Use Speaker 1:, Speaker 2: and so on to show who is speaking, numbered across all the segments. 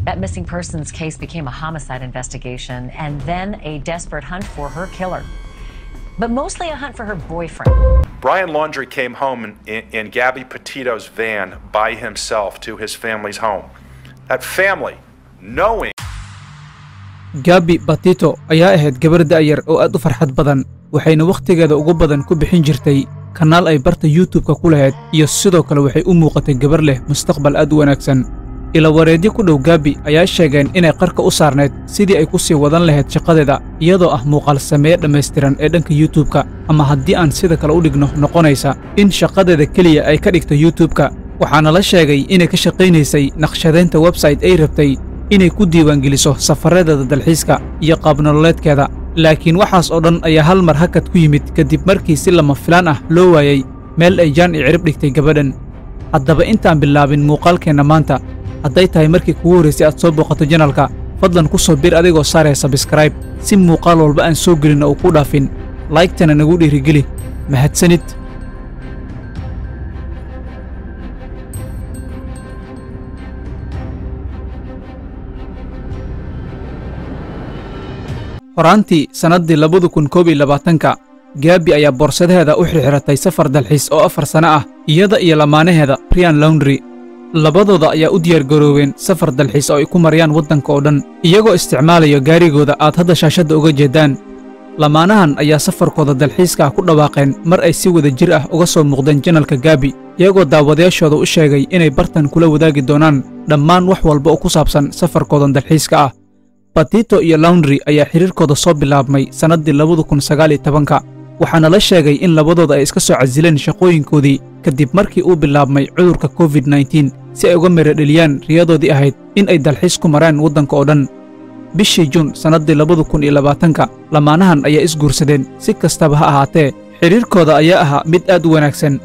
Speaker 1: That missing persons case became a homicide investigation and then a desperate hunt for her killer. But mostly a hunt for her boyfriend.
Speaker 2: Brian Laundrie came home in Gabby Petito's van by himself to his family's home. That family, knowing
Speaker 3: Gabby Petito ayaa ahayd gabar da'yar oo aad u farxad badan waxayna waqtigeeda ugu badan ku bixin jirtay kanaal ay barta YouTube-ka ku lahayd iyo sidoo kale waxay u muuqatay gabar leh mustaqbal aad u wanaagsan ila wareedyo ku dhow Gabby ayaa sheegeen inay qarka u saarneed sidii ay ku sii wadan lahayd shaqadeeda iyadoo ah muuqaal sameeye dhameystiran ee dhanka YouTube-ka ama haddii aan sida kale u dhigno noqonaysa in shaqadeeda kaliya ay ka dhigto YouTube-ka waxaana la sheegay inay ka shaqaynaysay naqshadeynta website ay rabtay inay ku diiwaangeliso safarradeeda dalxiiska iyo qaab nololeedkeeda laakiin waxaas oo dhan ayaa hal mar hakad ku yimid kadib markii si lama filaan ah loo waayay meel ay jaan i cirib dhigtay gabadhan haddaba intaan bilaabin muuqaalkeenna maanta hadday tahay markii kugu horraysay aad soo booqato janalka fadlan ku soo bir adigoo saaraya subscribe si muuqaal walba aan soo gelin oo ku dhaafin like-tana nagu dhiirigeli mahadsanid horaantii sannaddii 2021 Gabby ayaa boorsadeeda u xirxiratay safar dalxiis oo 4 sano ah iyada iyo lamaanaheeda Brian Laundrie labadooda ayaa u diyaar garoobeen safar dalxiis oo ay ku marayaan waddanka oo dhan iyagoo isticmaalaya gaarigooda aad hadda shaashadda uga jeedaan lamaanahan ayaa safarkooda dalxiiska ku dhawaaqeen mar ay si wada jir ah uga soo muuqdeen janalka Gabby iyagoo daawadayaashooda u sheegay inay bartan kula wadaagi doonaan dhammaan wax walba oo ku saabsan safarkooda dalxiiska ah Petito iyo Laundrie ayaa xiriirkooda soo bilaabmay sannaddii 2019 waxaana la sheegay in labadooda ay iska soo casileen shaqooyinkoodii kadib markii uu bilaabmay cudurka COVID-19 si ay uga meeradheliyaan riyadoodii ahayd in ay dalxiis ku maraan waddanka oo dhan bishii Juun sannaddii 2020 lamaanahan ayaa isguursadeen si kastaba ha ahaatee xiriirkooda ayaa ahaa mid aad u wanaagsan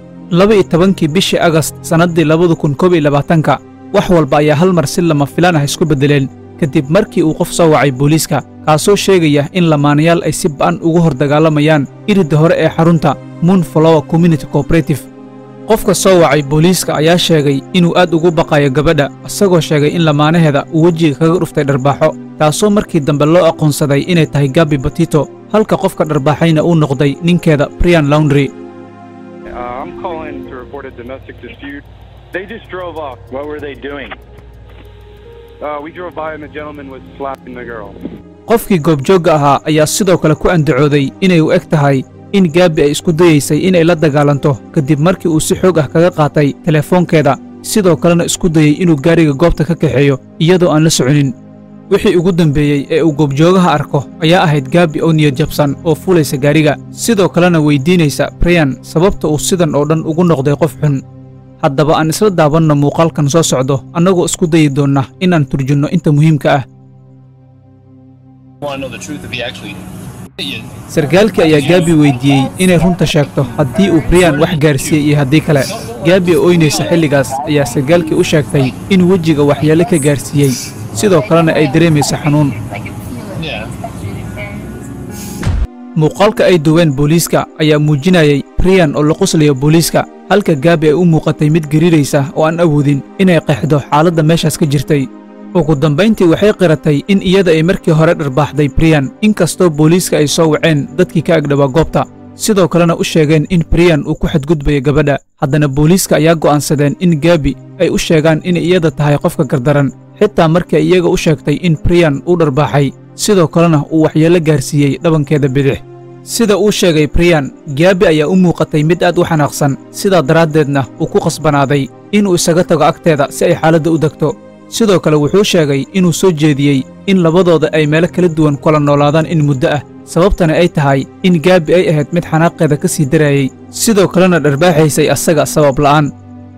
Speaker 3: 12 bishii Agast sannaddii 2021 wax walba ayaa hal mar si lama filaan ah isku beddeleen kadib markii uu qof soo wacay booliiska kaasoo sheegaya in lamaanayaal ay si ba'an ugu hor dagaalamayaan iridda hore ee xarunta Moonflower Community Cooperative qofka soo wacay booliiska ayaa sheegay inuu aad ugu baqayo gabadha isagoo sheegay in lamaanaheeda uu wejiga kaga dhuftay dharbaaxo taasoo markii dambe loo aqoonsaday inay tahay Gabby Petito halka qofka dharbaaxayna uu noqday ninkeeda Brian Laundrie
Speaker 4: I'm calling to report a domestic dispute. They just drove off. What were they doing? We drove by and the gentleman was slapping the girl.
Speaker 3: qofkii goobjoogga ahaa ayaa sidoo kale ku andacooday inay u eg tahay in Gabby ay isku dayaysay inay la dagaalanto kadib markii uu si xoog ah kaga qaatay telefoonkeeda sidoo kalena isku dayay inuu gaariga goobta ka kaxeeyo iyadoo aan la soconin wixii ugu dambeeyey ee uu goobjoogaha arko ayaa ahayd Gabby oo niyad jabsan oo fuulaysa gaariga sidoo kalena weydiinaysa Brian sababta uu sidan oo dhan ugu noqday qof xun haddaba aan isla daabanno muuqaalkan soo socdo annagoo isku dayi doonna inaan turjunno inta muhiimka ah sarkaalkii ayaa Gabby weydiiyey inay runta sheegto haddii uu Brian wax gaarsiiyey iyo haddii kale Gabby oo oynaysa xilligaas ayaa sarkaalkii u sheegtay in wejiga waxyeello ka gaarsiiyey sidoo kalena ay dareemayso xanuun muuqaalka ay duween booliiska ayaa muujinayay Brian oo la qoslayo booliiska halka Gabby ay u muuqatay mid gariiraysa oo aan awoodin inay qeexdo xaaladda meeshaas ka jirtay ugu dambayntii waxay qiratay in iyada ay markii hore dharbaaxday Brian inkastoo booliiska ay soo waceen dadkii ka agdhawaa goobta sidoo kalena u sheegeen in Brian uu ku xadgudbayo gabadha haddana booliiska ayaa go'aansadeen in Gabby ay u sheegaan in iyada tahay qofka gardaran xitaa markii ay iyaga u sheegtay in Brian uu dharbaaxay sidoo kalena uu waxyeello gaarsiiyey dhabankeeda bidix sida uu sheegay Brian Gabby ayaa u muuqatay mid aad u xanaaqsan sidaa daraaddeedna uu ku qasbanaaday inuu isaga tago agteeda si ay xaaladda u degto sidoo kale wuxuu sheegay inuu soo jeediyey in labadooda ay meelo kala duwan kula noolaadaan in muddo ah sababtana ay tahay in Gabby ay ahayd mid xanaaqeeda ka sii darayay sidoo kalena dharbaaxaysay asaga sabab la'aan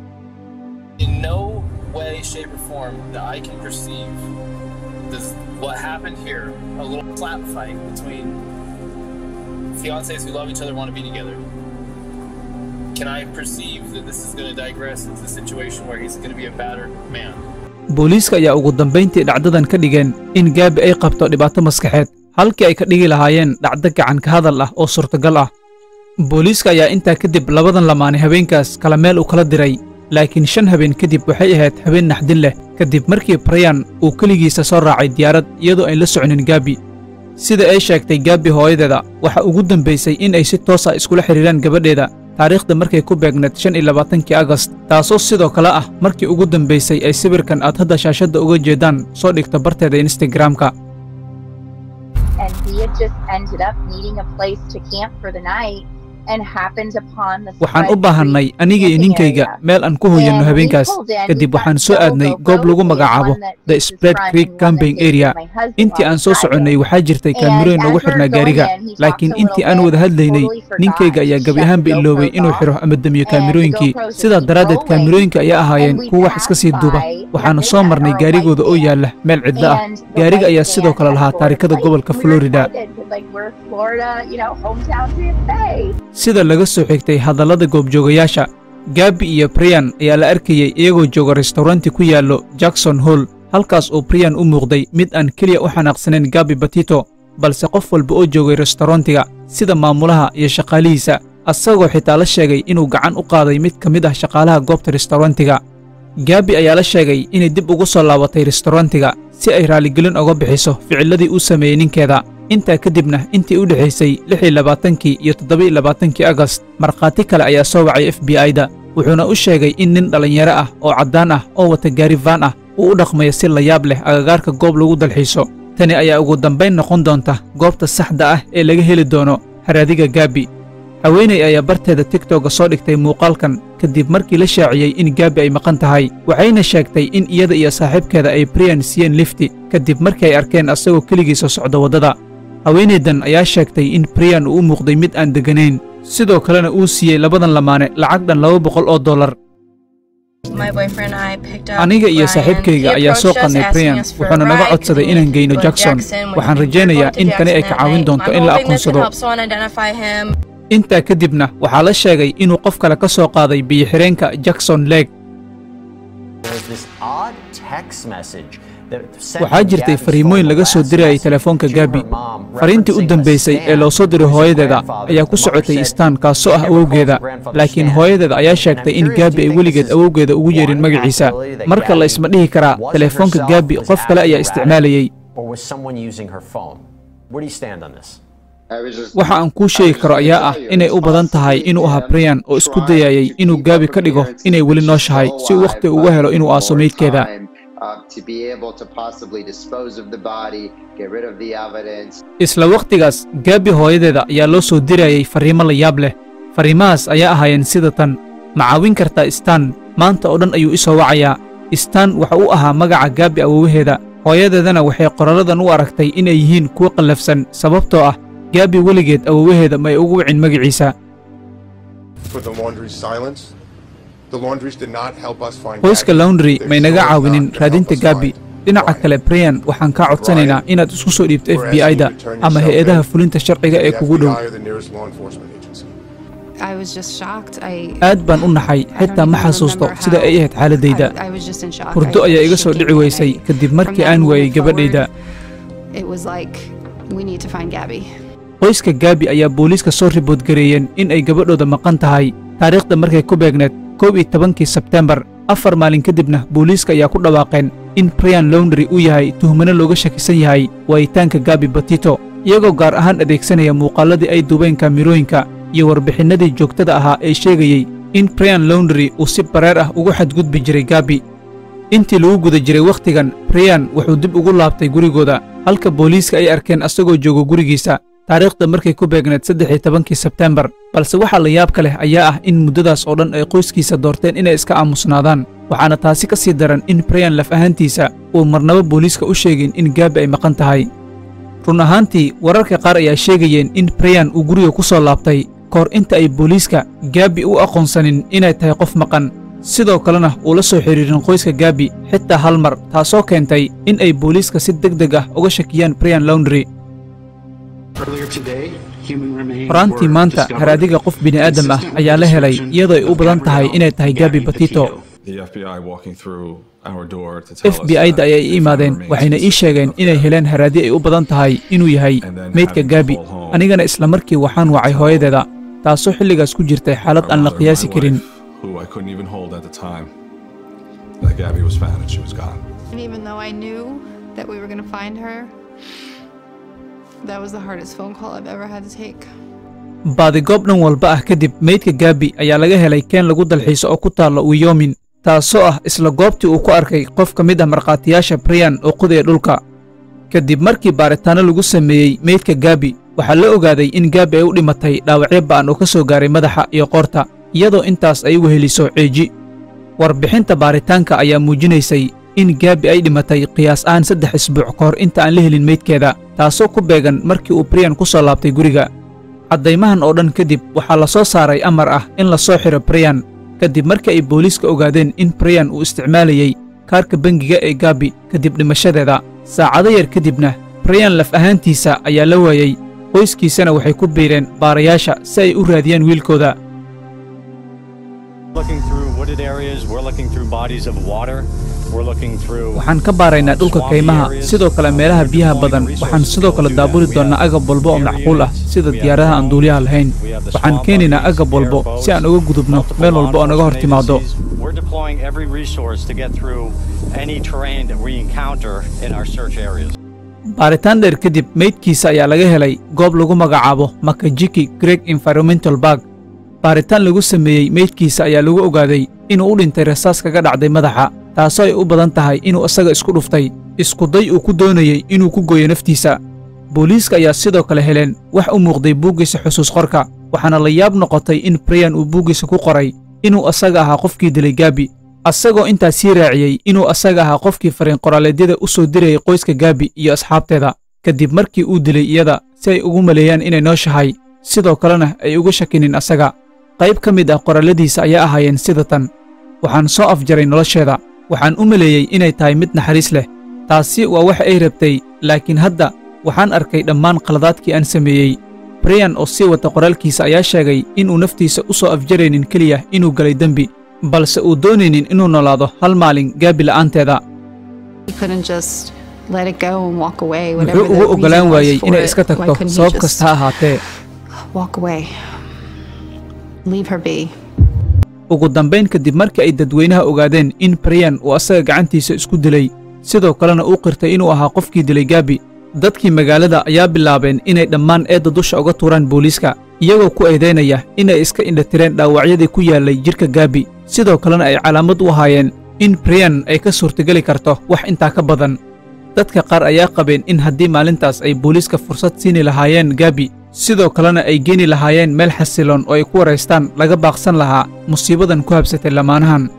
Speaker 5: fiancés who love each other want to be together. Can I perceive that this is going to digress into a situation where he's going to be a battered man?
Speaker 3: booliiska ayaa ugu dambayntii dhacdadan ka dhigeen in Gabby ay qabto dhibaato maskaxeed halkii ay ka dhigi lahaayeen dhacdo gacan ka hadal ah oo suurtagal ah booliiska ayaa intaa kadib labadan lamaane habeenkaas kala meel u kala diray laakiin 5 habeen kadib waxay ahayd habeen naxdin leh kadib markii Brian uu kaligiisa soo raacay diyaarad iyadoo ay la soconin Gabby sida ay sheegtay Gabby hooyadeeda waxa ugu dambeysay in ay si toos ah iskula xiriiraan gabadheeda taariikhda markay ku beegneed 25 August taasoo sidoo kale ah markii ugu dambeysay ay sawirkan aad hadda shaashada uga jeedaan soo dhigta barteeda Instagram-ka.
Speaker 6: And he had just ended up needing a place to camp for the night and happened upon the
Speaker 3: waxaan u baahanay aniga iyo ninkayga meel aan ku hoyanno habeenkaas kadib waxaan soo aadnay goob lagu magacaabo The Spread Creek Camping Area intii aan soo soconnay waxaa jirtay kaamirooyin ugu xirnaa gaariga laakiin intii aan wada hadlaynay ninkayga ayaa gabi ahaanba iloobay inuu xiro ama damiyo kaamirooyinkii sidaa daraaddeed kaamirooyinka ayaa ahaayeen kuwa wax iska sii duuba waxaana soo marnay gaarigooda oo yaalla meel cidlo ah gaariga ayaa sidoo kale lahaa taarikada gobolka Florida sida laga soo xigtay hadallada goobjoogayaasha Gabby iyo Brian ayaa la arkayay iyagoo jooga restauranti ku yaallo Jackson Hole halkaas oo Brian u muuqday mid aan kaliya u xanaaqsanayn Gabby Petito balse qof walba oo joogay restaurantiga sida maamulaha iyo shaqaalihiisa asagoo xitaa la sheegay inuu gacan u qaaday mid ka mid ah shaqaalaha goobta restaurantiga Gabby ayaa la sheegay inay dib ugu soo laabatay restaurantiga si ay raaligelin uga bixiso ficiladii uu sameeyay ninkeeda intaa kadibna intii u dhaxaysay 26 iyo 27 August marqaati kale ayaa soo wacay FBI-da wuxuuna u sheegay in nin dhalinyaro ah oo caddaan ah oo wata gaari van ah uu u dhaqmayo si la yaab leh agagaarka goob lagu dalxiiso tani ayaa ugu dambayn noqon doonta goobta saxda ah ee laga heli doono haraadiga Gabby haweeney ayaa barteeda TikTok soo dhigtay muuqaalkan kadib markii la shaaciyay in Gabby ay maqan tahay waxayna sheegtay in iyada iyo saaxiibkeeda ay Brian siiyeen lifti kadib markii ay arkeen asagoo kaligiisa socda wadada haweeneydan ayaa sheegtay in Brian uu u muuqday mid aan deganayn sidoo kalena uu siiyey labadan lamaane lacag dhan $200 aniga iyo saaxiibkayga ayaa soo qadnay Brian wuxuuna naga codsaday inaan geyno Jackson waxaan rajaynayaa in tani ay ka caawin doonto in la aqoonsado intaa kadibna waxaa la sheegay inuu qof kale ka soo qaaday biyo-xireenka Jackson Lake waxaa jirtay fariimooyin laga soo dirayay telefoonka Gabby fariintii u dambeysay ee loo soo diray hooyadeeda ayaa ku socotay Stan kaasoo ah awowgeeda laakiin hooyadeeda ayaa sheegtay in Gabby ay weligeed awowgeeda ugu yeerin magaciisa marka la isma dhihi karaa telefoonka Gabby qof kale ayaa isticmaalayay waxa aan kuu sheegi karo ayaa ah inay u badan tahay inuu ahaa Brian oo isku dayayay inuu Gabby ka dhigo inay weli nooshahay si uu waqti uga helo inuu aaso meydkeeda isla waqtigaas Gabby hooyadeeda ayaa loo soo dirayay fariimo la yaab leh fariimahaas ayaa ahaayeen sida tan ma caawin kartaa Stan maanta oo dhan ayuu isoo wacayaa Stan waxa uu ahaa magaca Gabby awowaheeda hooyadeedana waxay qoralladan u aragtay inay yihiin kuwa qallafsan sababtoo ah Gabby weligeed awowaheeda ma ay ugu wicin magaciisa qoyska Laundry may naga caawinin raadinta Gabby dhinaca kale Brian waxaan ka codsanaynaa inaad isku soo dhiibto FBI-da ama hay'adaha fulinta sharciga ee kugu dhow aad baan u naxay xitaa ma xasuusto sida ay ahayd xaaladayda hurdo ayaa iga soo dhici weysay kadib markii aan waayay gabadhayda qoyska Gabby ayaa booliiska soo ribood gareeyeen in ay gabadhooda maqan tahay taariikhda markay ku beegneed 11 Sebtembar 4 maalin kadibna booliiska ayaa ku dhawaaqeen in Brian Laundrie uu yahay tuhmano looga shakisan yahay waayitaanka Gabby Petito iyagoo gaar ahaan adeegsanaya muuqaaladii ay duubeen kaamirooyinka iyo warbixinadii joogtada ahaa ee sheegayay in Brian Laundrie uu si bareer ah ugu xadgudbi jiray Gabby intii lagu guda jiray wakhtigan Brian wuxuu dib ugu laabtay gurigooda halka booliiska ay arkeen asagoo jooga gurigiisa taariikhda markay ku beegneed 13 Sebtembar balse waxa la yaab ka leh ayaa ah in muddadaas oo dhan ay qoyskiisa doorteen inay iska aamusnaadaan waxaana taasi ka sii daran in Brian laf ahaantiisa uu marnaba booliiska u sheegin in Gabby ay maqan tahay run ahaantii wararka qaar ayaa sheegayeen in Brian uu guriga ku soo laabtay kahor inta ay booliiska Gabby u aqoonsanin inay tahay qof maqan sidoo kalena uu la soo xiriirin qoyska Gabby xitaa hal mar taasoo keentay in ay booliiska si degdeg ah uga shakiyaan Brian Laundrie horaantii maanta haraadiga qof bini'aadam ah ayaa la helay iyadoo ay u badan tahay inay tahay Gabby Petito FBI-da ayay ii imaadeen waxayna ii sheegeen inay heleen haraadi ay u badan tahay inuu yahay meydka Gabby anigana isla markii waxaan wacay hooyadeeda taasoo xilligaas ku jirtay xaalad aan la qiyaasi karin
Speaker 7: who I couldn't even hold at the time, that Gabby was found and she was gone.
Speaker 8: And even though I knew that we were going to find her, that was the hardest phone call I've ever had to take.
Speaker 3: baadigoob dhan walba ah kadib meydka Gabby ayaa laga helay keen lagu dalxiiso oo ku taala Wyoming, taasoo ah isla goobtii uu ku arkay qof ka mid ah marqaatiyaasha Brian oo qodaya dhulka. kadib markii baaritaano lagu sameeyey meydka Gabby, waxaa la ogaaday in Gabby ay u dhimatay dhaawacyo ba'an oo ka soo gaaray madaxa iyo qoorta, iyadoo intaas ay weheliso ceeji. warbixinta baaritaanka ayaa muujinaysay in Gabby ay dhimatay qiyaas ahaan 3 isbuuc ka hor inta aan la helin meydkeeda, taasoo ku beegan markii uu Brian ku soo laabtay guriga. caddaymahan oo dhan kadib waxaa la soo saaray amar ah in la soo xiro Brian, kadib markii ay booliiska ogaadeen in Brian uu isticmaalayay kaarka bangiga ee Gabby kadib dhimashadeeda. saacado yar kadibna Brian laf ahaantiisa ayaa la waayay, qoyskiisana waxay ku biireen baarayaasha si ay u raadiyaan wiilkooda. waxaan ka baaraynaa dhulka kaymaha, sidoo kale meelaha biyaha badan. waxaan sidoo kale daabuli doonnaa agab walba oo macquul ah sida diyaaradaha aan duuliyaha lahayn. waxaan keenaynaa agab walbo si aan uga gudubno meel walba oo naga hor timaado. baaritaan dheer kadib meydkiisa ayaa laga helay goob lagu magacaabo Makajiki Creek Environmental Park. baaritaan lagu sameeyey meydkiisa ayaa lagu ogaaday inuu u dhintay rasaas kaga dhacday madaxa, taasoo ay u badan tahay inuu isaga isku dhuftay iskuday uu ku doonayey inuu ku gooyo naftiisa. booliiska ayaa sidoo kale heleen wax u muuqday buuggiisa xusuus qorka, waxaana la yaab noqotay in Brian uu buuggiisa ku qoray inuu asaga ahaa qofkii dilay Gabby, asagoo intaas sii raaciyey inuu asaga ahaa qofkii fariin qoraaleedyada u soo dirayay qoyska Gabby iyo asxaabteeda kadib markii uu dilay iyada si ay ugu maleeyaan inay nooshahay, sidoo kalena ay uga shakinin asaga. qayb ka mid ah qoraaladiisa ayaa ahaayeen sida tan: waxaan soo afjaray nolosheeda, waxaan u maleeyey inay tahay mid naxariis leh. taasi waa wax ay rabtay, laakiin hadda waxaan arkay dhammaan qaladaadkii aan sameeyey. Brian oo sii wata qoraalkiisa ayaa sheegay inuu naftiisa u soo afjaraynin keliya inuu galay dembi, balse uu doonaynin inuu noolaado hal maalin Gabby la'aanteeda. wuxuu ugu ogolaan waayey inay iska tagto sabab kasta ha ahaatee. ugu dambayn kadib markii ay dadweynaha ogaadeen in Brian uu asaga gacantiisa isku dilay, sidoo kalena uu qirtay inuu ahaa qofkii dilay Gabby, dadkii magaalada ayaa bilaabeen inay dhammaan eedda dusha uga tuuraan booliiska, iyagoo ku eedaynaya inay iska indhatireen dhaawacyadii ku yaallay jidhka Gabby, sidoo kalena ay calaamad u ahaayeen in Brian ay ka suurtageli karto wax intaa ka badan. dadka qaar ayaa qabeen in haddii maalintaas ay booliiska fursad siini lahaayeen Gabby, sidoo kalena ay geeni lahaayeen meel xasiloon oo ay ku waraystaan, laga baaqsan lahaa musiibadan ku habsatay lamaanahan.